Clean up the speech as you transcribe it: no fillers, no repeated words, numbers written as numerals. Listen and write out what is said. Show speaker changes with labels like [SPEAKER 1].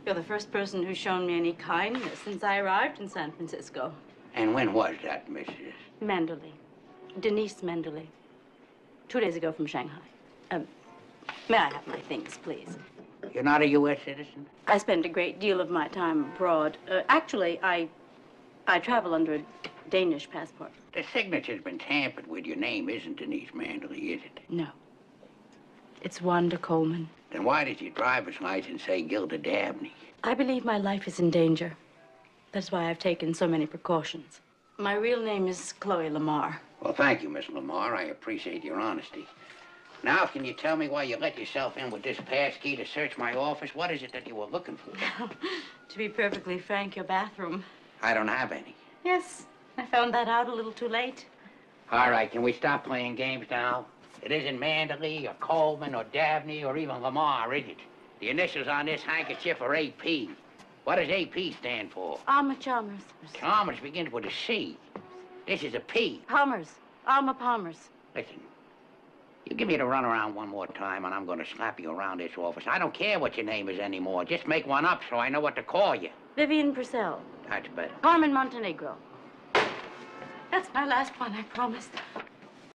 [SPEAKER 1] You're the first person who's shown me any kindness since I arrived in San Francisco.
[SPEAKER 2] And when was that, Mrs.?
[SPEAKER 1] Mendeley. Denise Mendeley. 2 days ago from Shanghai. May I have my things, please?
[SPEAKER 2] You're not a U.S. citizen?
[SPEAKER 1] I spend a great deal of my time abroad. Actually, I travel under a Danish passport.
[SPEAKER 2] The signature's been tampered with. Your name isn't Denise Mendeley, is it?
[SPEAKER 1] No. It's Wanda Coleman.
[SPEAKER 2] Then why does your driver's license say Gilda Dabney?
[SPEAKER 1] I believe my life is in danger. That's why I've taken so many precautions. My real name is Chloe Lamar.
[SPEAKER 2] Well, thank you, Miss Lamar. I appreciate your honesty. Now, can you tell me why you let yourself in with this pass key to search my office? What is it that you were looking for?
[SPEAKER 1] To be perfectly frank, your bathroom.
[SPEAKER 2] I don't have any.
[SPEAKER 1] Yes, I found that out a little too late.
[SPEAKER 2] All right, can we stop playing games now? It isn't Mendeley or Coleman or Dabney or even Lamar, is it? The initials on this handkerchief are AP. What does AP stand for?
[SPEAKER 1] Alma Chalmers.
[SPEAKER 2] Chalmers begins with a C. This is a P.
[SPEAKER 1] Palmers. Alma Palmers.
[SPEAKER 2] Listen, you give me the runaround one more time and I'm going to slap you around this office. I don't care what your name is anymore. Just make one up so I know what to call you.
[SPEAKER 1] Vivian Purcell.
[SPEAKER 2] That's better.
[SPEAKER 1] Carmen Montenegro. That's my last one, I promise.